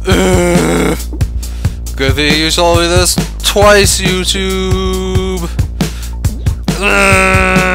Good thing you told me this twice, YouTube.